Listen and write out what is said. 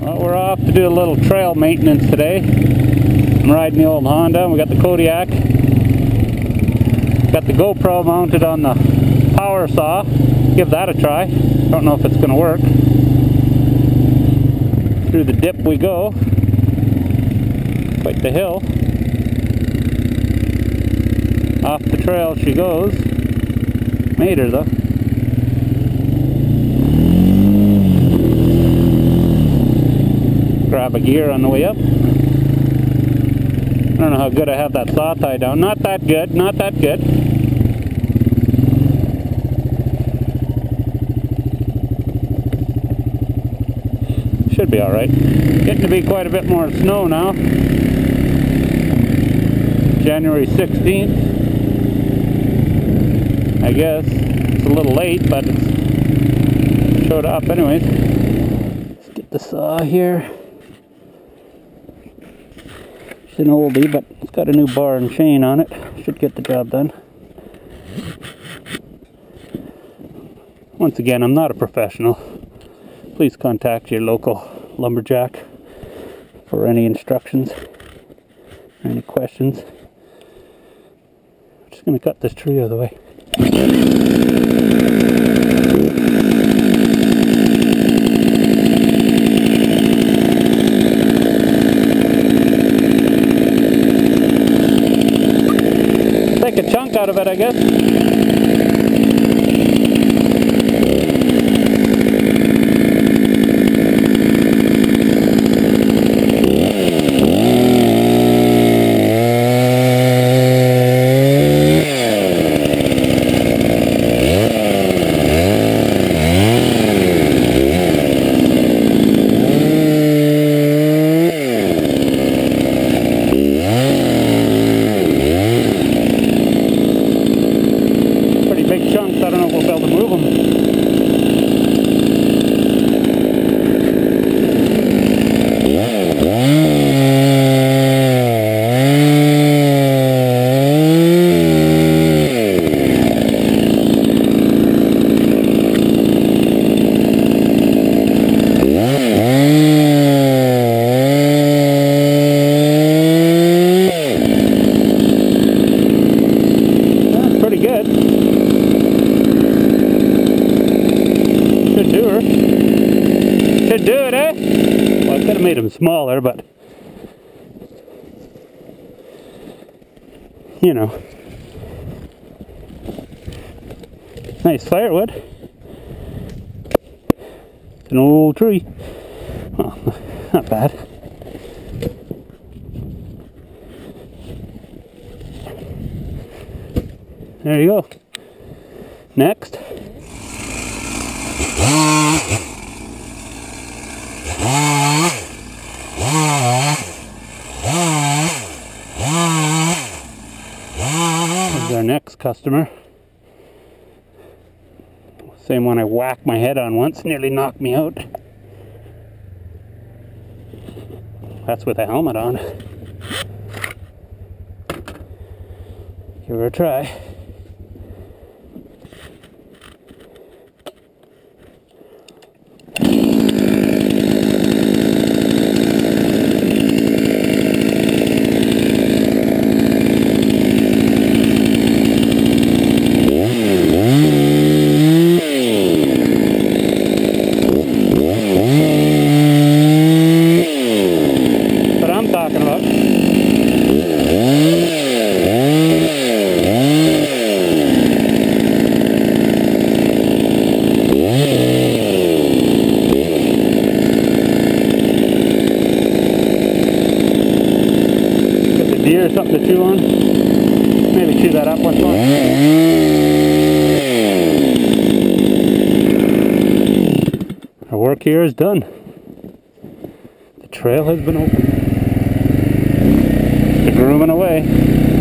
Well, we're off to do a little trail maintenance today. I'm riding the old Honda. We got the Kodiak. Got the GoPro mounted on the power saw. Give that a try. Don't know if it's going to work. Through the dip we go. Quite the hill. Off the trail she goes. Made her though. Grab a gear on the way up. I don't know how good I have that saw tie down. Not that good, not that good. Should be alright. Getting to be quite a bit more snow now. January 16th. I guess. It's a little late, but it showed up anyways. Let's get the saw here. It's an oldie, but it's got a new bar and chain on it. Should get the job done. Once again, I'm not a professional. Please contact your local lumberjack for any instructions or any questions. I'm just going to cut this tree out of the way. Take a chunk out of it, I guess. I don't know if we'll be able to move them. That's pretty good. Should do her. Should do it, eh? Well, I could have made them smaller, but you know. Nice firewood. It's an old tree. Oh, not bad. There you go. Next. This is our next customer. Same one I whacked my head on once, nearly knocked me out. That's with a helmet on. Give her a try. Deer or something to chew on. Maybe chew that up once more. Our work here is done. The trail has been opened. The grooming away.